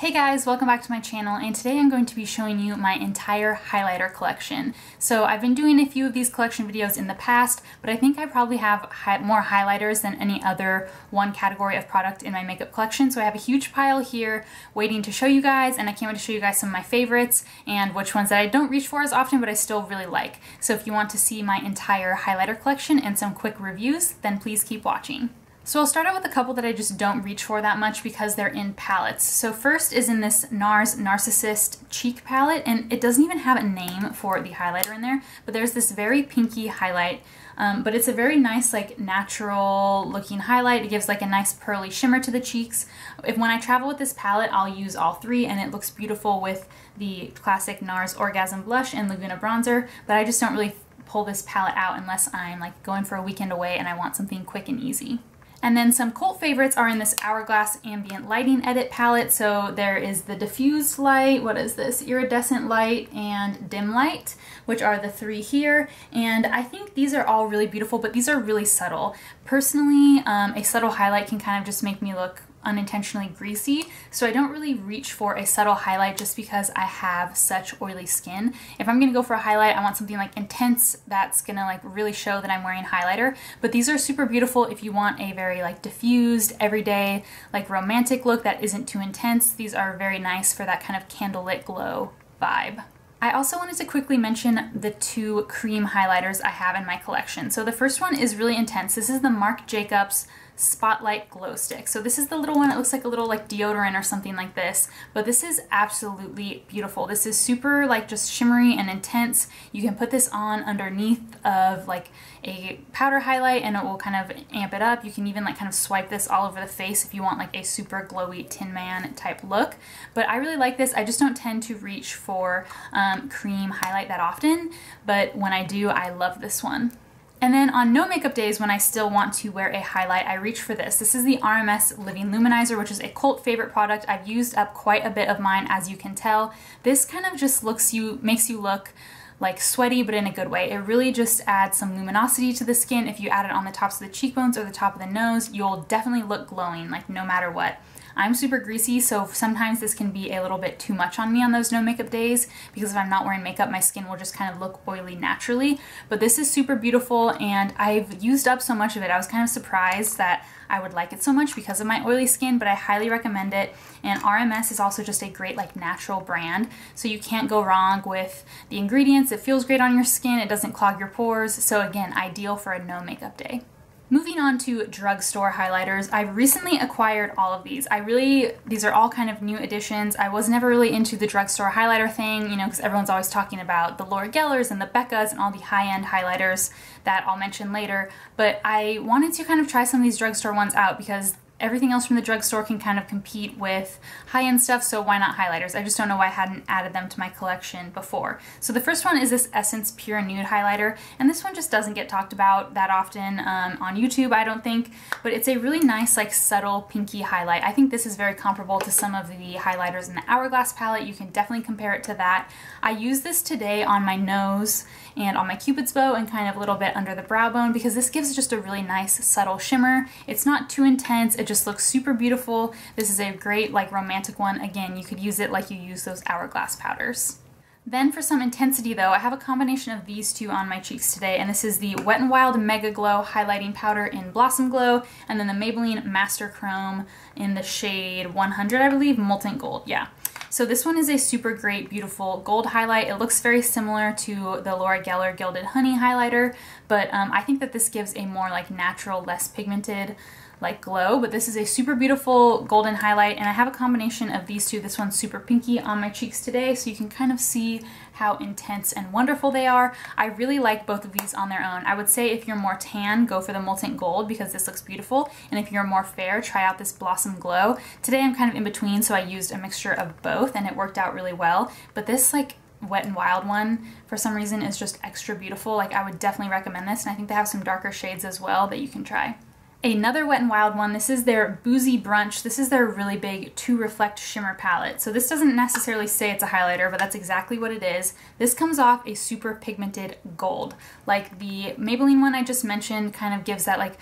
Hey guys, welcome back to my channel, and today I'm going to be showing you my entire highlighter collection. So I've been doing a few of these collection videos in the past, but I think I probably have more highlighters than any other one category of product in my makeup collection. So I have a huge pile here waiting to show you guys, and I can't wait to show you guys some of my favorites and which ones that I don't reach for as often but I still really like. So if you want to see my entire highlighter collection and some quick reviews, then please keep watching. So I'll start out with a couple that I just don't reach for that much because they're in palettes. So first is in this NARS Narcissist Cheek palette, and it doesn't even have a name for the highlighter in there, but there's this very pinky highlight, but it's a very nice, like, natural looking highlight. It gives like a nice pearly shimmer to the cheeks. When I travel with this palette, I'll use all three, and it looks beautiful with the classic NARS Orgasm Blush and Laguna Bronzer, but I just don't really pull this palette out unless I'm like going for a weekend away and I want something quick and easy. And then some cult favorites are in this Hourglass Ambient Lighting Edit palette. So there is the diffused light, what is this, iridescent light, and dim light, which are the three here. And I think these are all really beautiful, but these are really subtle. Personally, a subtle highlight can kind of just make me look unintentionally greasy, so I don't really reach for a subtle highlight just because I have such oily skin. If I'm gonna go for a highlight, I want something like intense that's gonna like really show that I'm wearing highlighter. But these are super beautiful if you want a very like diffused, everyday, like romantic look that isn't too intense. These are very nice for that kind of candlelit glow vibe. I also wanted to quickly mention the two cream highlighters I have in my collection. So the first one is really intense. This is the Marc Jacobs Spotlight Glow Stick. So this is the little one. It looks like a little like deodorant or something like this, but this is absolutely beautiful. This is super like just shimmery and intense. You can put this on underneath of like a powder highlight and it will kind of amp it up. You can even like kind of swipe this all over the face if you want like a super glowy Tin Man type look. But I really like this. I just don't tend to reach for cream highlight that often, but when I do, I love this one. And then on no makeup days, when I still want to wear a highlight, I reach for this. This is the RMS Living Luminizer, which is a cult favorite product. I've used up quite a bit of mine, as you can tell. This kind of just makes you look like sweaty, but in a good way. It really just adds some luminosity to the skin. If you add it on the tops of the cheekbones or the top of the nose, you'll definitely look glowing, like no matter what. I'm super greasy, so sometimes this can be a little bit too much on me on those no makeup days, because if I'm not wearing makeup, my skin will just kind of look oily naturally. But this is super beautiful, and I've used up so much of it. I was kind of surprised that I would like it so much because of my oily skin, but I highly recommend it. And RMS is also just a great like natural brand, so you can't go wrong with the ingredients. It feels great on your skin, it doesn't clog your pores, so again, ideal for a no makeup day. Moving on to drugstore highlighters, I've recently acquired all of these. These are all kind of new additions. I was never really into the drugstore highlighter thing, you know, because everyone's always talking about the Laura Gellers and the Beccas and all the high-end highlighters that I'll mention later. But I wanted to kind of try some of these drugstore ones out because everything else from the drugstore can kind of compete with high-end stuff, so why not highlighters? I just don't know why I hadn't added them to my collection before. So the first one is this Essence Pure Nude highlighter, and this one just doesn't get talked about that often on YouTube, I don't think, but it's a really nice, like, subtle pinky highlight. I think this is very comparable to some of the highlighters in the Hourglass palette. You can definitely compare it to that. I use this today on my nose and on my Cupid's bow and kind of a little bit under the brow bone because this gives just a really nice subtle shimmer. It's not too intense, it just looks super beautiful. This is a great like romantic one. Again, you could use it like you use those Hourglass powders. Then for some intensity though, I have a combination of these two on my cheeks today, and this is the Wet n Wild Mega Glow Highlighting Powder in Blossom Glow, and then the Maybelline Master Chrome in the shade 100, I believe, Molten Gold, yeah. So this one is a super great, beautiful gold highlight. It looks very similar to the Laura Geller Gilded Honey highlighter, but I think that this gives a more like natural, less pigmented like glow, but this is a super beautiful golden highlight, and I have a combination of these two. This one's super pinky on my cheeks today, so you can kind of see how intense and wonderful they are. I really like both of these on their own. I would say if you're more tan, go for the Molten Gold because this looks beautiful, and if you're more fair, try out this Blossom Glow. Today I'm kind of in between, so I used a mixture of both and it worked out really well, but this like Wet n Wild one for some reason is just extra beautiful. Like, I would definitely recommend this, and I think they have some darker shades as well that you can try. Another Wet n Wild one, this is their Boozy Brunch. This is their really big To Reflect Shimmer palette. So this doesn't necessarily say it's a highlighter, but that's exactly what it is. This comes off a super pigmented gold. Like the Maybelline one I just mentioned kind of gives that like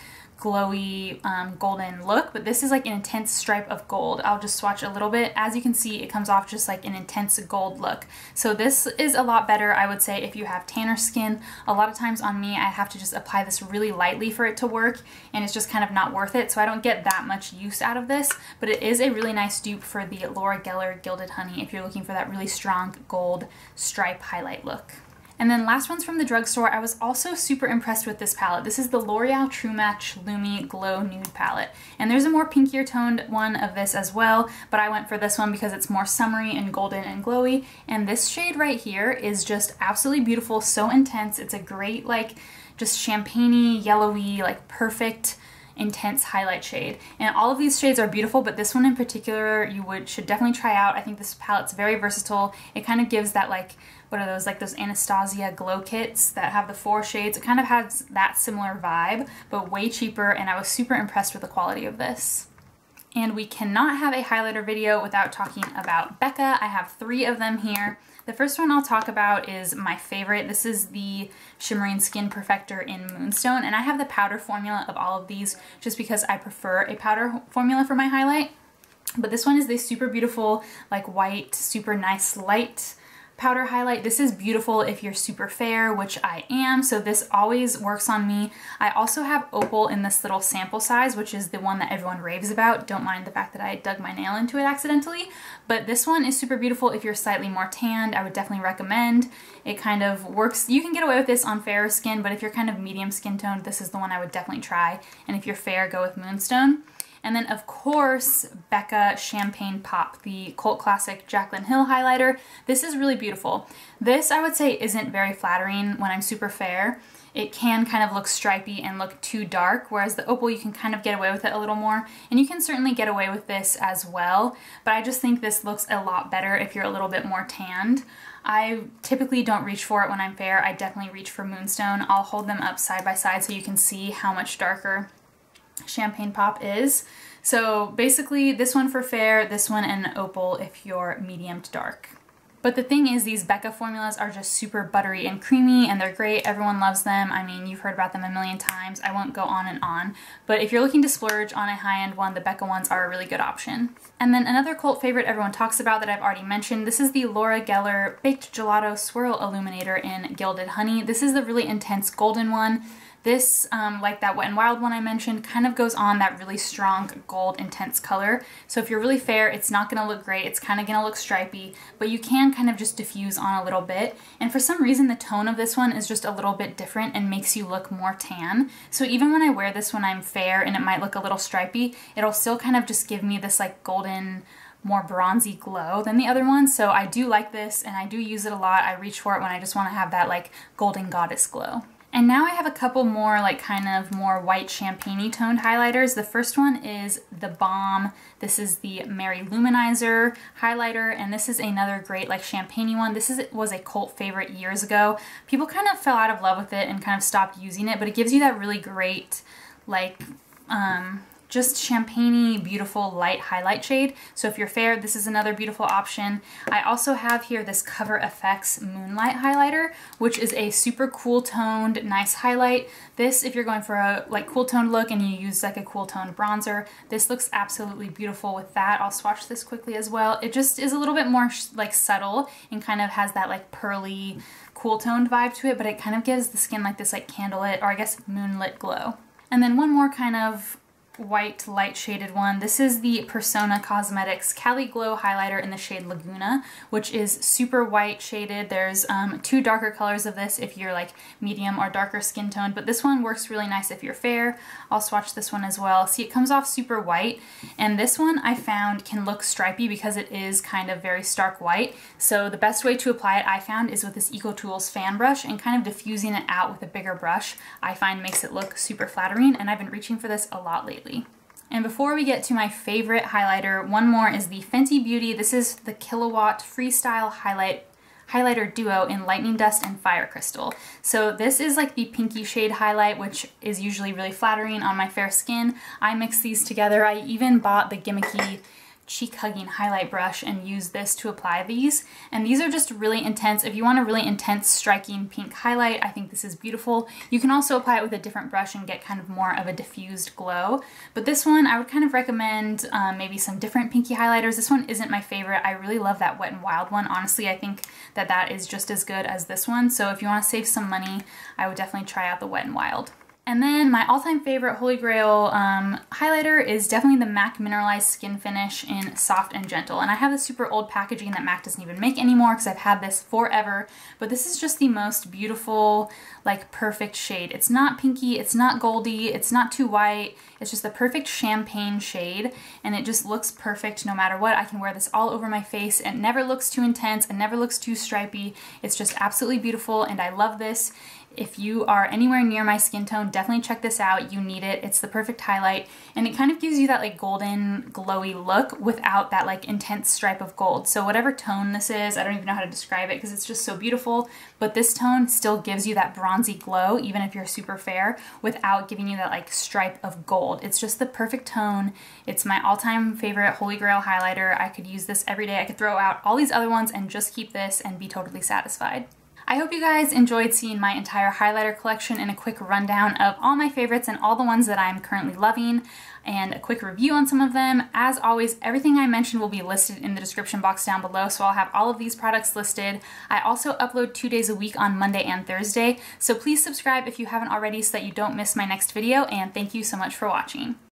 glowy golden look, but this is like an intense stripe of gold. I'll just swatch a little bit. As you can see, it comes off just like an intense gold look. So this is a lot better, I would say, if you have tanner skin. A lot of times on me, I have to just apply this really lightly for it to work, and it's just kind of not worth it, so I don't get that much use out of this, but it is a really nice dupe for the Laura Geller Gilded Honey if you're looking for that really strong gold stripe highlight look. And then last one's from the drugstore. I was also super impressed with this palette. This is the L'Oreal True Match Lumi Glow Nude Palette. And there's a more pinkier toned one of this as well, but I went for this one because it's more summery and golden and glowy. And this shade right here is just absolutely beautiful, so intense. It's a great, like, just champagne-y, yellowy, like perfect intense highlight shade. And all of these shades are beautiful, but this one in particular should definitely try out. I think this palette's very versatile. It kind of gives that, like, what are those, like those Anastasia glow kits that have the 4 shades. It kind of has that similar vibe, but way cheaper, and I was super impressed with the quality of this. And we cannot have a highlighter video without talking about Becca. I have 3 of them here. The first one I'll talk about is my favorite. This is the Shimmering Skin Perfector in Moonstone, and I have the powder formula of all of these just because I prefer a powder formula for my highlight. But this one is the super beautiful, like white, super nice light powder highlight. This is beautiful if you're super fair, which I am, so this always works on me. I also have Opal in this little sample size, which is the one that everyone raves about. Don't mind the fact that I dug my nail into it accidentally, but this one is super beautiful if you're slightly more tanned. I would definitely recommend. It kind of works. You can get away with this on fairer skin, but if you're kind of medium skin toned, this is the one I would definitely try. And if you're fair, go with Moonstone. And then, of course, Becca Champagne Pop, the cult classic Jaclyn Hill highlighter. This is really beautiful. This, I would say, isn't very flattering when I'm super fair. It can kind of look stripy and look too dark, whereas the Opal, you can kind of get away with it a little more. And you can certainly get away with this as well, but I just think this looks a lot better if you're a little bit more tanned. I typically don't reach for it when I'm fair. I definitely reach for Moonstone. I'll hold them up side by side so you can see how much darker Champagne Pop is. So basically this one for fair, this one and Opal if you're medium to dark. But the thing is, these Becca formulas are just super buttery and creamy, and they're great. Everyone loves them. I mean, you've heard about them a million times. I won't go on and on. But if you're looking to splurge on a high-end one, the Becca ones are a really good option. And then another cult favorite everyone talks about that I've already mentioned, this is the Laura Geller Baked Gelato Swirl Illuminator in Gilded Honey. This is the really intense golden one. This, like that Wet n Wild one I mentioned, kind of goes on that really strong gold intense color. So if you're really fair, it's not going to look great. It's kind of going to look stripy, but you can kind of just diffuse on a little bit. And for some reason, the tone of this one is just a little bit different and makes you look more tan. So even when I wear this when I'm fair and it might look a little stripy, it'll still kind of just give me this like golden, more bronzy glow than the other one. So I do like this and I do use it a lot. I reach for it when I just want to have that like golden goddess glow. And now I have a couple more like kind of more white champagne-y toned highlighters. The first one is the Balm. This is the Mary Luminizer highlighter, and this is another great like champagne-y one. This was a cult favorite years ago. People kind of fell out of love with it and kind of stopped using it, but it gives you that really great like just champagne-y, beautiful light highlight shade. So if you're fair, this is another beautiful option. I also have here this Cover FX Moonlight highlighter, which is a super cool toned, nice highlight. This, if you're going for a like cool toned look and you use like a cool toned bronzer, this looks absolutely beautiful with that. I'll swatch this quickly as well. It just is a little bit more like subtle and kind of has that like pearly, cool toned vibe to it, but it kind of gives the skin like this like candlelit, or I guess moonlit glow. And then one more kind of white light shaded one. This is the Persona Cosmetics Cali Glow highlighter in the shade Laguna, which is super white shaded. There's 2 darker colors of this if you're like medium or darker skin tone, but this one works really nice if you're fair. I'll swatch this one as well. See, it comes off super white, and this one I found can look stripy because it is kind of very stark white. So the best way to apply it, I found, is with this EcoTools fan brush and kind of diffusing it out with a bigger brush. I find makes it look super flattering, and I've been reaching for this a lot lately. And before we get to my favorite highlighter, one more is the Fenty Beauty. This is the Killawatt Freestyle Highlighter Duo in Lightning Dust and Fire Crystal. So this is like the pinky shade highlight, which is usually really flattering on my fair skin. I mix these together. I even bought the gimmicky cheek hugging highlight brush and use this to apply these. And these are just really intense. If you want a really intense striking pink highlight, I think this is beautiful. You can also apply it with a different brush and get kind of more of a diffused glow. But this one, I would kind of recommend maybe some different pinky highlighters. This one isn't my favorite. I really love that Wet n Wild one. Honestly, I think that that is just as good as this one. So if you want to save some money, I would definitely try out the Wet n Wild. And then my all-time favorite Holy Grail highlighter is definitely the MAC Mineralized Skin Finish in Soft and Gentle. And I have the super old packaging that MAC doesn't even make anymore because I've had this forever. But this is just the most beautiful, like perfect shade. It's not pinky, it's not goldy, it's not too white. It's just the perfect champagne shade. And it just looks perfect no matter what. I can wear this all over my face. It never looks too intense. It never looks too stripy. It's just absolutely beautiful and I love this. If you are anywhere near my skin tone, definitely check this out. You need it. It's the perfect highlight and it kind of gives you that like golden glowy look without that like intense stripe of gold. So whatever tone this is, I don't even know how to describe it because it's just so beautiful, but this tone still gives you that bronzy glow even if you're super fair without giving you that like stripe of gold. It's just the perfect tone. It's my all-time favorite Holy Grail highlighter. I could use this every day. I could throw out all these other ones and just keep this and be totally satisfied. I hope you guys enjoyed seeing my entire highlighter collection and a quick rundown of all my favorites and all the ones that I'm currently loving and a quick review on some of them. As always, everything I mentioned will be listed in the description box down below, so I'll have all of these products listed. I also upload 2 days a week on Monday and Thursday, so please subscribe if you haven't already so that you don't miss my next video, and thank you so much for watching.